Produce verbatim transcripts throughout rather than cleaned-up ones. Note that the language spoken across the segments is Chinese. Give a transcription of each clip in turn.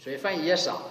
水分越少，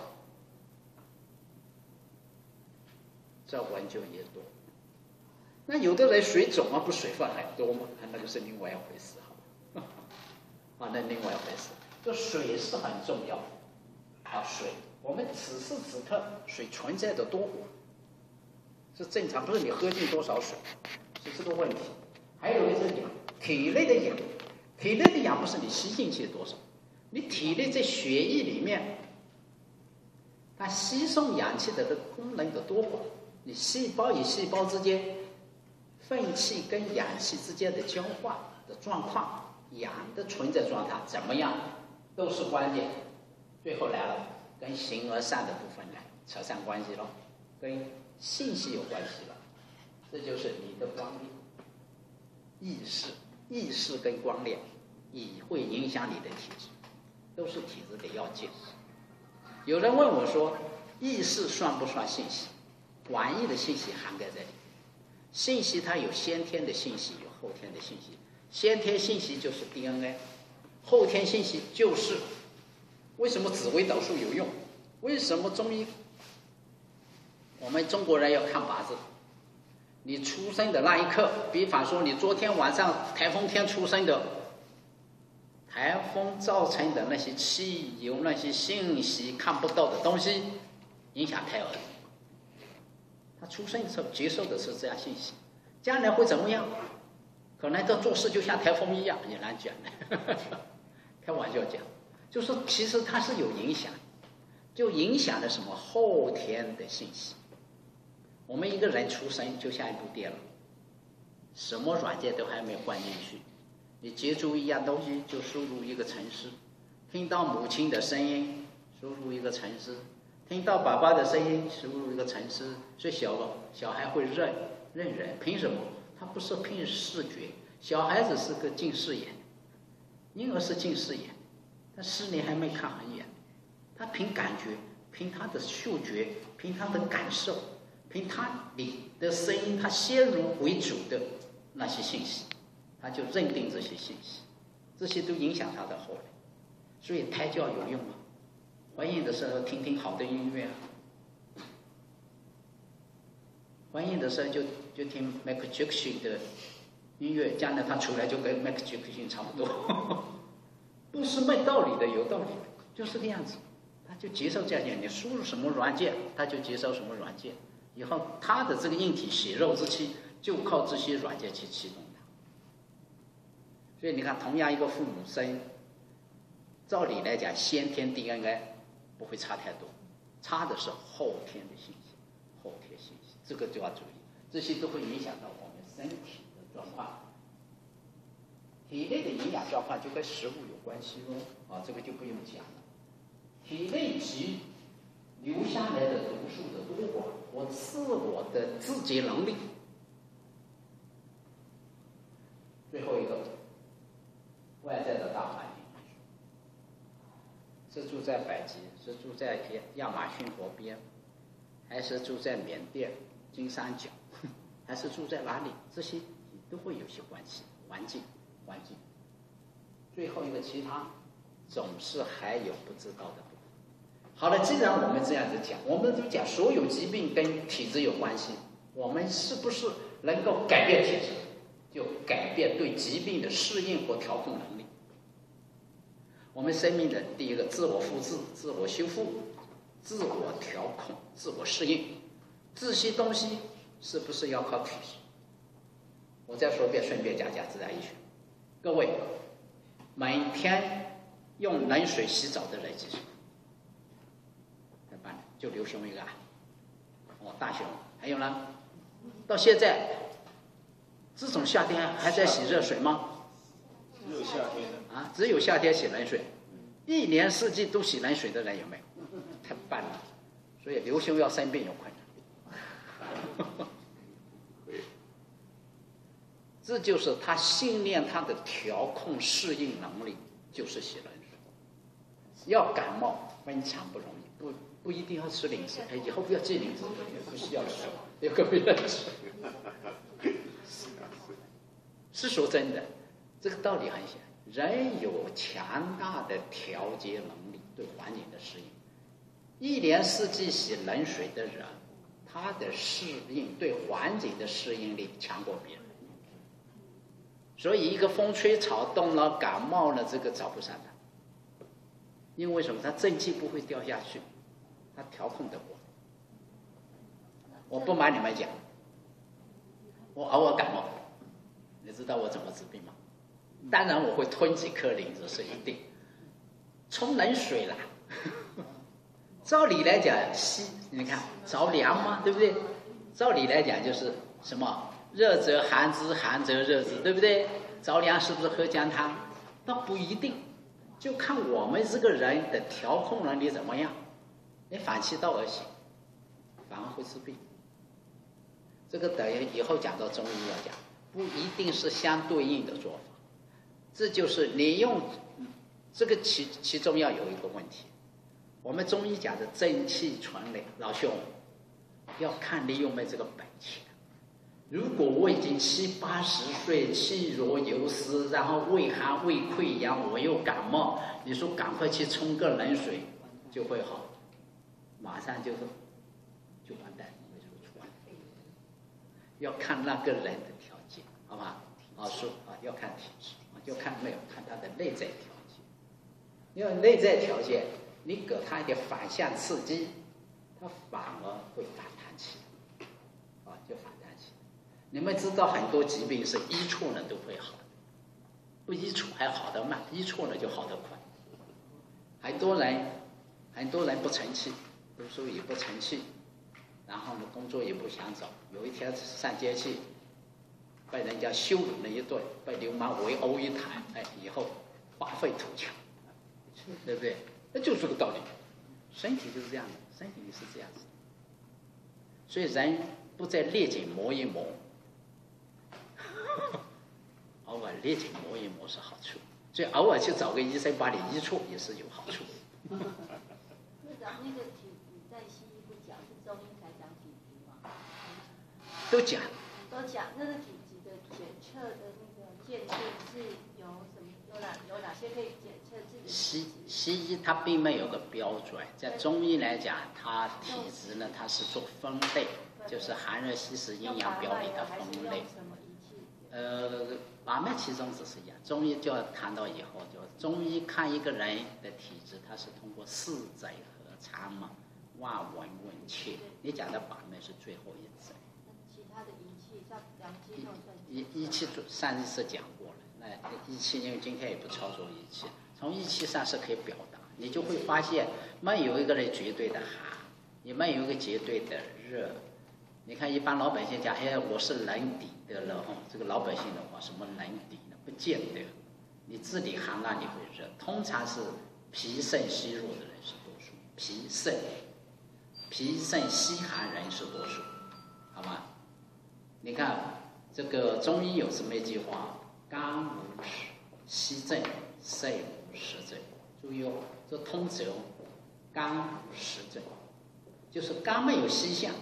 这温就越多。那有的人水肿啊，不水分很多吗？那个是另外一回事，好吧？啊，那另外一回事。这水是很重要的啊，水，我们此时此刻水存在的多寡是正常，不是你喝进多少水，是这个问题。还有一个氧，体内的氧，体内的氧不是你吸进去多少，你体内在血液里面，它吸收氧气的这个功能的多寡，你细胞与细胞之间废气跟氧气之间的交换的状况，氧的存在状态怎么样，都是关键。最后来了，跟形而上的部分来扯上关系了，跟信息有关系了。这就是你的光亮、意识、意识跟光亮，也会影响你的体质，都是体质的要件。有人问我说，意识算不算信息？广义的信息涵盖在里面。信息它有先天的信息，有后天的信息。先天信息就是 D N A， 后天信息就是为什么紫微斗数有用？为什么中医我们中国人要看八字？你出生的那一刻，比方说你昨天晚上台风天出生的，台风造成的那些气有那些信息看不到的东西，影响胎儿。他出生的时候接受的是这样信息，将来会怎么样？可能他做事就像台风一样，也难讲的。开玩笑讲，就是其实它是有影响，就影响了什么后天的信息。我们一个人出生就像一部电脑，什么软件都还没有灌进去，你接触一样东西就输入一个程式，听到母亲的声音输入一个程式，听到爸爸的声音输入一个程式，所以小小孩会认认人，凭什么？他不是凭视觉，小孩子是个近视眼，婴儿是近视眼，他视力还没看很远，他凭感觉，凭他的嗅觉，凭他的感受，凭他你的声音，他先入为主的那些信息，他就认定这些信息，这些都影响他的后来。所以胎教有用吗？怀孕的时候听听好的音乐啊，怀孕的时候就就听 Michael Jackson 的音乐，将来他出来就跟 Michael Jackson 差不多，不是没道理的，有道理的，就是这样子。他就接受这样，你输入什么软件，他就接受什么软件，以后他的这个硬体血肉之气就靠这些软件去启动它。所以你看，同样一个父母生，照理来讲，先天 D N A 不会差太多，差的是后天的信息，后天信息，这个就要注意，这些都会影响到我们身体的状况。体内的营养状况就跟食物有关系喽，啊，这个就不用讲了。体内及留下来的毒素的多寡和自我的自洁能力。最后一个，外在的大环境。是住在北极，是住在亚马逊河边，还是住在缅甸金三角，还是住在哪里？这些都会有些关系。环境，环境。最后一个其他，总是还有不知道的部分。好了，既然我们这样子讲，我们就讲所有疾病跟体质有关系，我们是不是能够改变体质，就改变对疾病的适应和调控能力？我们生命的第一个自我复制、自我修复、自我调控、自我适应，这些东西是不是要靠体质？我再说一遍，顺便讲讲自然医学。各位，每天用冷水洗澡的人几岁？怎么办？就刘兄一个啊，哦，大雄，还有呢？到现在，这种夏天还在洗热水吗？ 只有夏天啊，只有夏天洗冷水，一年四季都洗冷水的人有没有？太棒了！所以刘兄要生病有困难。这就是他训练他的调控适应能力，就是洗冷水。要感冒非常不容易，不不一定要吃灵芝，哎，以后不要忌灵芝，不需要吃，有个不要吃。是说真的。这个道理很显，人有强大的调节能力，对环境的适应， 一年四季洗冷水的人，他的适应对环境的适应力强过别人。所以一个风吹草动了，感冒了，这个找不上他。因为什么？他正气不会掉下去，他调控得过。我不瞒你们讲，我偶尔感冒，你知道我怎么治病吗？当然我会吞几颗灵子是一定，冲冷水啦。照理来讲，西你看着凉嘛，对不对？照理来讲就是什么？热则寒之，寒则热之，对不对？着凉是不是喝姜汤？那不一定，就看我们这个人的调控能力怎么样。你反其道而行，反而会治病。这个等于以后讲到中医要讲，不一定是相对应的做法。这就是你用这个其其中要有一个问题，我们中医讲的正气存灵，老兄，要看你有没有这个本钱。如果我已经七八十岁，气若游丝，然后胃寒胃溃疡，我又感冒，你说赶快去冲个冷水就会好，马上就就完蛋，没说出来。要看那个人的条件，好吧？啊，说啊，要看体质，要看没有看他的内在条件。因为内在条件，你给他一点反向刺激，他反而会反弹起来，啊，就反弹起来。你们知道很多疾病是医错了都会好，不医错还好得慢，医错了就好得快。很多人，很多人不成器，读书也不成器，然后呢工作也不想找，有一天上街去，被人家羞辱了一顿，被流氓围殴一台，哎，以后发愤图强，对不对？那就是个道理，身体就是这样的，身体也是这样子。所以人不在列颈磨一磨。偶尔列颈磨一磨是好处，所以偶尔去找个医生把你医错也是有好处。 那咱那个体质在西医不讲，是中医才讲体质吗？ 都讲。 都讲那个体质的检测的那个鉴定是有什么有哪有哪些可以检测自己的体质？ 西西医它并没有个标准，在中医来讲，它体质呢它是做分类，就是寒热虚实阴阳表里的分类。呃，把脉其中只是一样，中医就要谈到以后，就中医看一个人的体质，它是通过四诊合参嘛，望闻问切。你讲的把脉是最后一诊。 其他的仪器，像量肌肉算。 仪仪器上一次讲过了，那仪器因为今天也不操作仪器，从仪器上是可以表达，你就会发现，没有一个人绝对的寒，也没有一个绝对的热。你看一般老百姓讲，哎，我是冷底的了哈，这个老百姓的话，什么冷底呢？不见得。你自己寒啊，你会热。通常是脾肾虚弱的人是多数，脾肾脾肾虚寒人是多数，好吗？你看这个中医有这么一句话：肝无虚症，肾无实症。注意哦，这通则哦，肝无实症，就是肝没有虚象。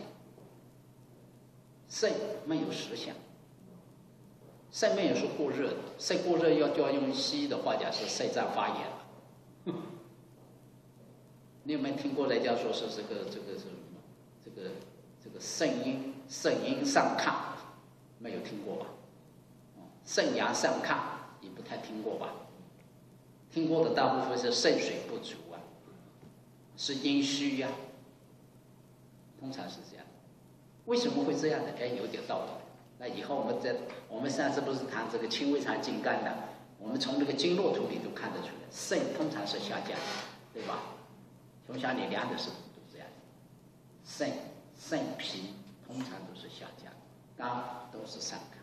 肾没有实象，肾没有说过热的，肾过热要就要用西医的话讲是肾脏发炎了。你有没有听过人家说是这个这个是什么？这个这个肾阴肾阴上亢，没有听过吧？肾阳上亢也不太听过吧？听过的大部分是肾水不足啊，是阴虚呀、啊，通常是这样。为什么会这样的？哎，有点道理。那以后我们在我们上次不是谈这个清胃肠经肝的，我们从这个经络图里都看得出来，肾通常是下降的，对吧？从小你量的是不是都这样？肾、肾脾通常都是下降，肝都是上亢。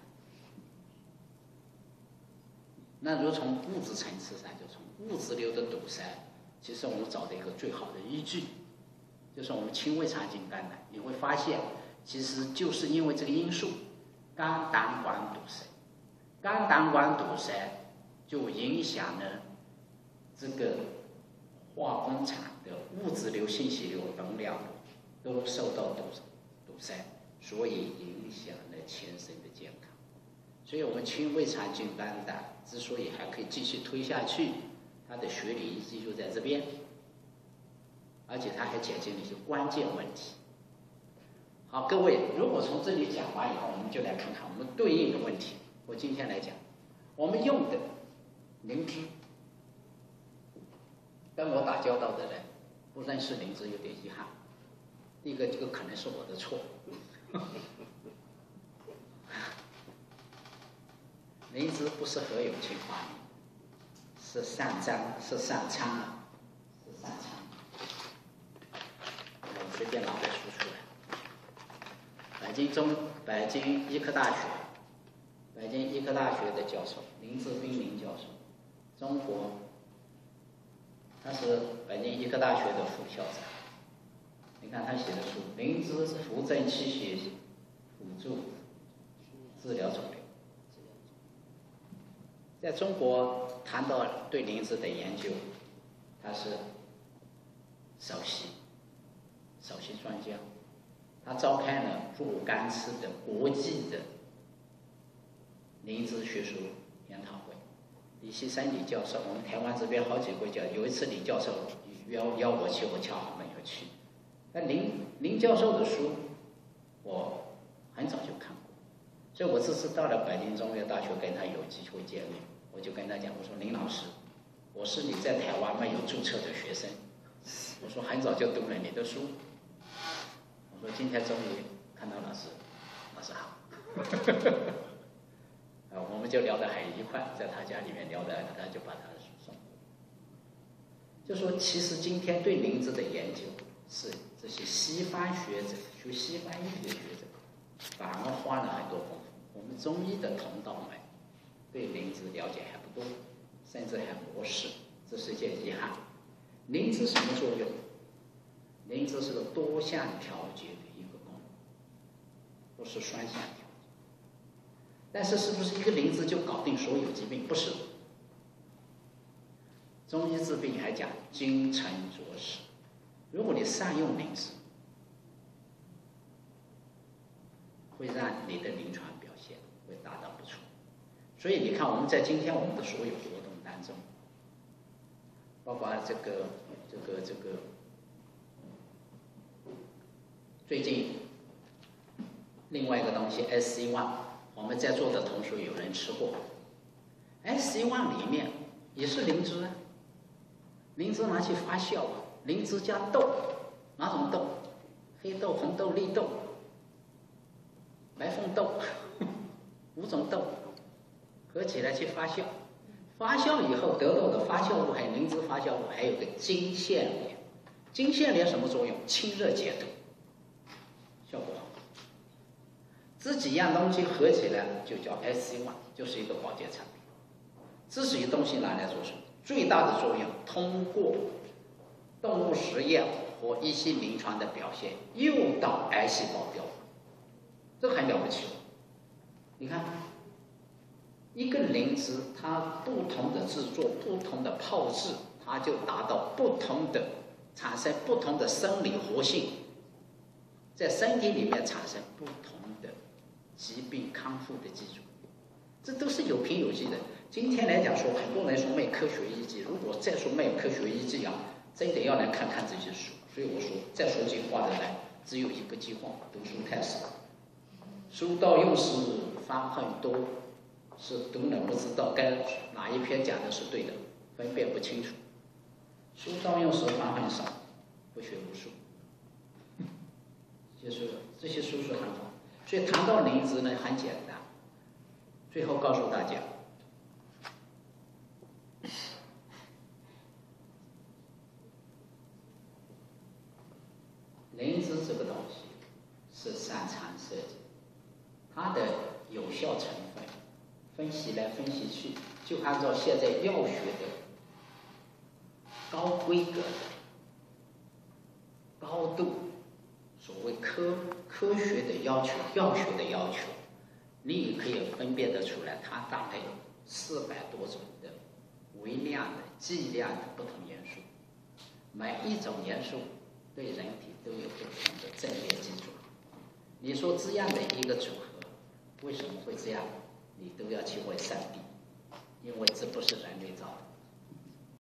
那如果从物质层次上，就从物质流的堵塞，其实我们找到一个最好的依据，就是我们清胃肠经肝的，你会发现。其实就是因为这个因素，肝胆管堵塞，肝胆管堵塞就影响了这个化工厂的物质流、信息流、能量流都受到堵堵塞，所以影响了全身的健康。所以我们清胃肠经肝胆之所以还可以继续推下去，它的学理依据就在这边。 而且它还解决了一些关键问题。好，各位，如果从这里讲完以后，我们就来看看我们对应的问题。我今天来讲，我们用的灵芝，跟我打交道的人不认识灵芝有点遗憾。第一个，这个可能是我的错。灵芝不是何永庆发明，是上章，是上苍啊，是上苍。我随便拿本书出来。北京中，北京医科大学，北京医科大学的教授林志斌林教授，中国，他是北京医科大学的副校长。你看他写的书《灵芝扶正气血辅助治疗肿瘤》。在中国谈到对灵芝的研究，他是首席首席专家。他召开了若干次的国际的灵芝学术研讨会。李锡山李教授，我们台湾这边好几位教，有一次李教授邀邀我去，我恰好没有去。那林林教授的书，我很早就看过，所以我这次到了北京中原大学跟他有机会见面，我就跟他讲，我说林老师，我是你在台湾没有注册的学生，我说很早就读了你的书。我说今天终于看到老师，老师好，啊，我们就聊得很愉快，在他家里面聊得，他就把他的书送我。就说其实今天对灵芝的研究，是这些西方学者、学西方医学学者，反而花了很多功夫。我们中医的同道们对灵芝了解还不多，甚至还漠视，这是一件遗憾。灵芝什么作用？灵芝是个多项调节的一个功能，不是双向调节。但是是不是一个灵芝就搞定所有疾病？不是。中医治病还讲精诚卓实，如果你善用灵芝，会让你的临床表现会达到不错。所以你看，我们在今天我们的所有活动当中，包括这个这个这个。最近另外一个东西 S C 一，我们在座的同学有人吃过 S C 一 里面也是灵芝啊，灵芝拿去发酵啊，灵芝加豆，哪种豆？黑豆、红豆、绿豆、白凤豆，五种豆合起来去发酵，发酵以后得到的发酵物还有灵芝发酵物，还有个金线莲。金线莲什么作用？清热解毒，效果好。这几样东西合起来就叫 S C 一，就是一个保健产品。这些东西拿来做什么？最大的作用，通过动物实验和一些临床的表现，诱导癌细胞凋亡，这很了不起。你看，一个灵芝，它不同的制作、不同的泡制，它就达到不同的产生不同的生理活性，在身体里面产生不同的疾病康复的基础，这都是有凭有据的。今天来讲说，很多人说没有科学依据，如果再说没有科学依据啊，真的要来看看这些书。所以我说，再说这话的人只有一个计划：读书太少。书到用时方恨多，是读了不知道该哪一篇讲的是对的，分辨不清楚。书到用时方恨少，不学无术。就是这些书是很好，所以谈到灵芝呢，很简单。最后告诉大家，灵芝这个东西是擅长设计，它的有效成分分析来分析去，就按照现在药学的高规格的高度，所谓科科学的要求、药学的要求，你也可以分辨得出来，它大概有四百多种的微量的、剂量的不同元素，每一种元素对人体都有不同的正面基础。你说这样的一个组合为什么会这样？你都要去问上帝，因为这不是人类造的。